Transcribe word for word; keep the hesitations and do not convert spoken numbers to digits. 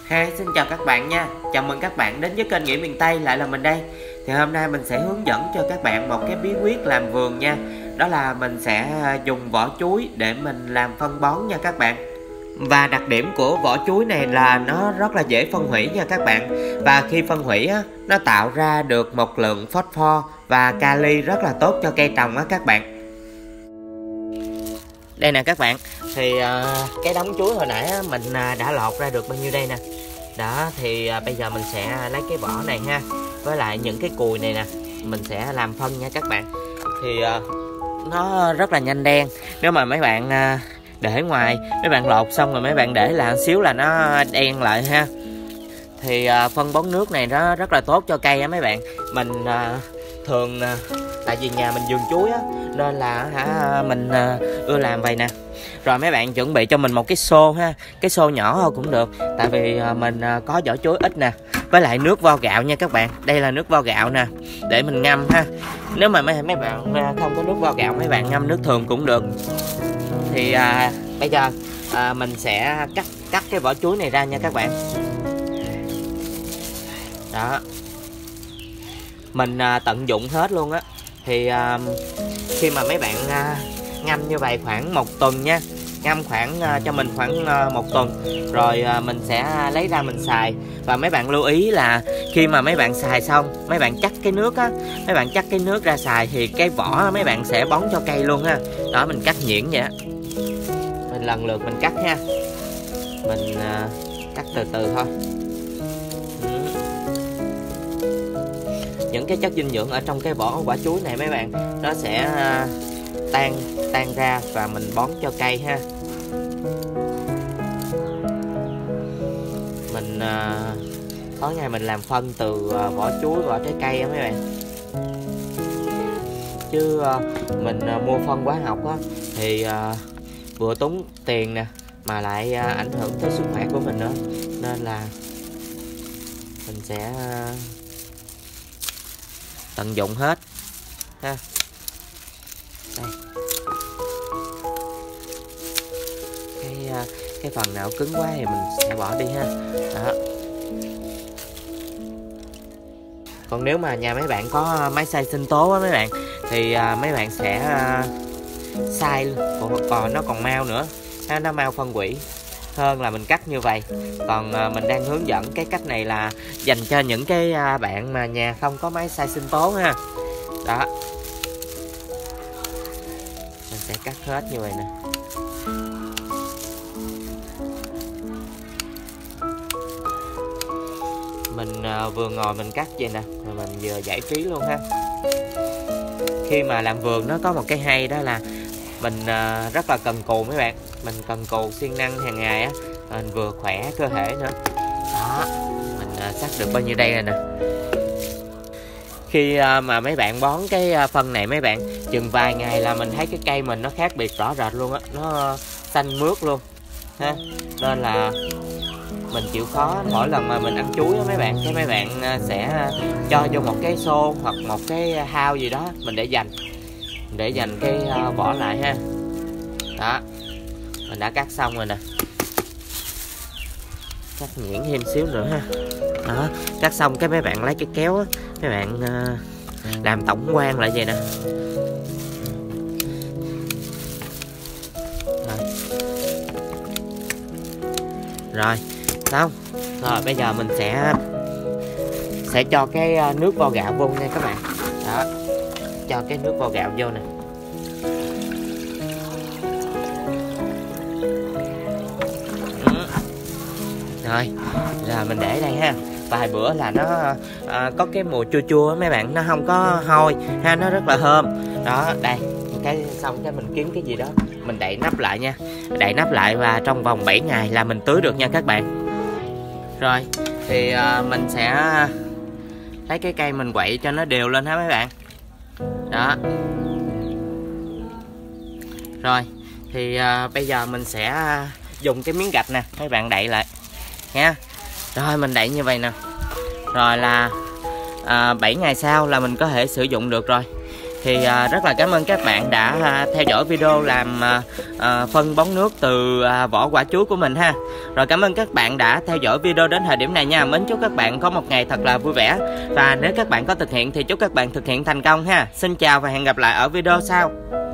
Hi, xin chào các bạn nha. Chào mừng các bạn đến với kênh Nghĩa Miền Tây, lại là mình đây. Thì hôm nay mình sẽ hướng dẫn cho các bạn một cái bí quyết làm vườn nha. Đó là mình sẽ dùng vỏ chuối để mình làm phân bón nha các bạn. Và đặc điểm của vỏ chuối này là nó rất là dễ phân hủy nha các bạn. Và khi phân hủy á, nó tạo ra được một lượng phosphor và kali rất là tốt cho cây trồng á các bạn. Đây nè các bạn, thì uh, cái đống chuối hồi nãy á, mình uh, đã lột ra được bao nhiêu đây nè. Đó, thì uh, bây giờ mình sẽ lấy cái vỏ này ha, với lại những cái cùi này nè, mình sẽ làm phân nha các bạn. Thì uh, nó rất là nhanh đen. Nếu mà mấy bạn uh, để ngoài, mấy bạn lột xong rồi mấy bạn để là xíu là nó đen lại ha. Thì uh, phân bón nước này nó rất là tốt cho cây á mấy bạn. Mình uh, thường uh, tại vì nhà mình vườn chuối á, nên là hả mình uh, ưa làm vậy nè. Rồi mấy bạn chuẩn bị cho mình một cái xô ha, cái xô nhỏ thôi cũng được, tại vì uh, mình uh, có vỏ chuối ít nè, với lại nước vo gạo nha các bạn. Đây là nước vo gạo nè, để mình ngâm ha. Nếu mà mấy mấy bạn uh, không có nước vo gạo, mấy bạn ngâm nước thường cũng được. Thì uh, bây giờ uh, mình sẽ cắt cắt cái vỏ chuối này ra nha các bạn. Đó, mình uh, tận dụng hết luôn á. Thì uh, khi mà mấy bạn uh, ngâm như vậy khoảng một tuần nha, ngâm khoảng uh, cho mình khoảng uh, một tuần rồi uh, mình sẽ lấy ra mình xài. Và mấy bạn lưu ý là khi mà mấy bạn xài xong, mấy bạn chắc cái nước á, mấy bạn chắc cái nước ra xài thì cái vỏ mấy bạn sẽ bón cho cây luôn ha. Đó, mình cắt nhuyễn vậy á, mình lần lượt mình cắt ha, mình uh, cắt từ từ thôi. Những cái chất dinh dưỡng ở trong cái vỏ quả chuối này mấy bạn, nó sẽ uh, tan tan ra và mình bón cho cây ha. Mình uh, tối ngày mình làm phân từ uh, vỏ chuối, vỏ trái cây á mấy bạn. Chứ uh, mình uh, mua phân hóa học á thì uh, vừa tốn tiền nè, mà lại uh, ảnh hưởng tới sức khỏe của mình nữa, nên là mình sẽ uh, tận dụng hết ha. Đây, cái cái phần nào cứng quá thì mình sẽ bỏ đi ha. Đó. Còn nếu mà nhà mấy bạn có máy xay sinh tố á mấy bạn, thì uh, mấy bạn sẽ uh, xay còn nó còn mau nữa, nó mau phân hủy hơn là mình cắt như vậy. Còn uh, mình đang hướng dẫn cái cách này là dành cho những cái uh, bạn mà nhà không có máy xay sinh tố ha. Đó, mình sẽ cắt hết như vậy nè. Mình uh, vừa ngồi mình cắt vậy nè, rồi mình vừa giải trí luôn ha. Khi mà làm vườn nó có một cái hay, đó là mình uh, rất là cần cù mấy bạn. Mình cần cù siêng năng hàng ngày á, mình vừa khỏe cơ thể nữa. Đó, mình uh, sắc được bao nhiêu đây rồi nè. Khi uh, mà mấy bạn bón cái uh, phân này mấy bạn, chừng vài ngày là mình thấy cái cây mình nó khác biệt rõ rệt luôn á, nó uh, xanh mướt luôn ha. Nên là mình chịu khó mỗi lần mà mình ăn chuối á mấy bạn, cái mấy bạn uh, sẽ uh, cho vô một cái xô hoặc một cái hao gì đó, mình để dành để dành cái uh, vỏ lại ha. Đó, mình đã cắt xong rồi nè, cắt nhuyễn thêm xíu nữa ha. Đó, cắt xong cái mấy bạn lấy cái kéo á, mấy bạn uh, làm tổng quan lại vậy nè. Rồi, rồi xong rồi, bây giờ mình sẽ sẽ cho cái nước vo gạo vô nha các bạn. Đó, cho cái nước vo gạo vô nè. Rồi, là mình để đây ha. Vài bữa là nó à, có cái mùi chua chua mấy bạn, nó không có hôi ha, nó rất là thơm. Đó, đây, cái xong cái mình kiếm cái gì đó, mình đậy nắp lại nha. Đậy nắp lại và trong vòng bảy ngày là mình tưới được nha các bạn. Rồi, thì à, mình sẽ lấy cái cây mình quậy cho nó đều lên ha mấy bạn. Đó. Rồi, thì à, bây giờ mình sẽ dùng cái miếng gạch nè, mấy bạn đậy lại nha. Rồi mình đậy như vậy nè. Rồi là à, bảy ngày sau là mình có thể sử dụng được rồi. Thì à, rất là cảm ơn các bạn đã à, theo dõi video làm à, à, phân bón nước từ à, vỏ quả chuối của mình ha. Rồi cảm ơn các bạn đã theo dõi video đến thời điểm này nha. Mến chúc các bạn có một ngày thật là vui vẻ. Và nếu các bạn có thực hiện thì chúc các bạn thực hiện thành công ha. Xin chào và hẹn gặp lại ở video sau.